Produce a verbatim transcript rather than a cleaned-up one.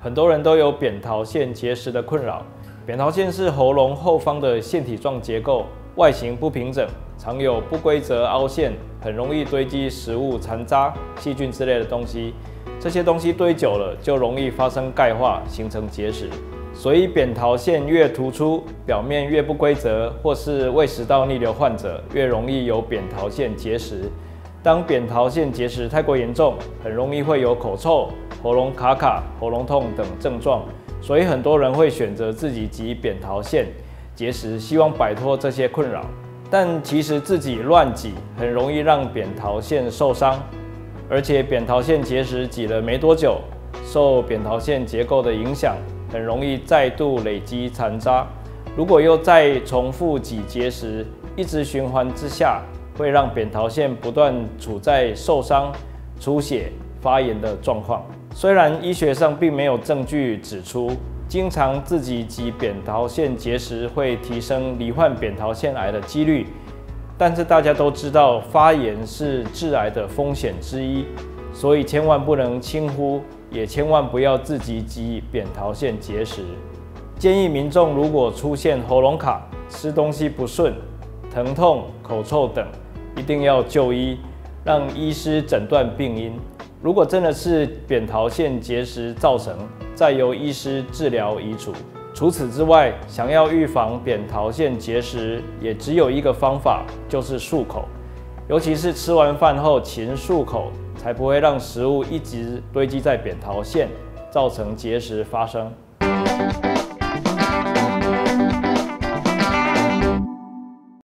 很多人都有扁桃腺结石的困扰。扁桃腺是喉咙后方的腺体状结构，外形不平整，常有不规则凹陷，很容易堆积食物残渣、细菌之类的东西。这些东西堆久了，就容易发生钙化，形成结石。所以扁桃腺越突出，表面越不规则，或是胃食道逆流患者越容易有扁桃腺结石。当扁桃腺结石太过严重，很容易会有口臭、喉咙卡卡、喉咙痛等症状，所以很多人会选择自己挤扁桃腺结石，希望摆脱这些困扰。但其实自己乱挤，很容易让扁桃腺受伤，而且扁桃腺结石挤了没多久，受扁桃腺结构的影响，很容易再度累积残渣。如果又再重复挤结石，一直循环之下，会让扁桃腺不断处在受伤、出血、发炎的状况。虽然医学上并没有证据指出，经常自己挤扁桃腺结石会提升罹患扁桃腺癌的几率，但是大家都知道，发炎是致癌的风险之一，所以千万不能轻忽，也千万不要自己挤扁桃腺结石。建议民众如果出现喉咙卡、吃东西不顺、疼痛、口臭等，一定要就医，让医师诊断病因。如果真的是扁桃腺结石造成，再由医师治疗移除。除此之外，想要预防扁桃腺结石，也只有一个方法，就是漱口。尤其是吃完饭后勤漱口，才不会让食物一直堆积在扁桃腺，造成结石发生。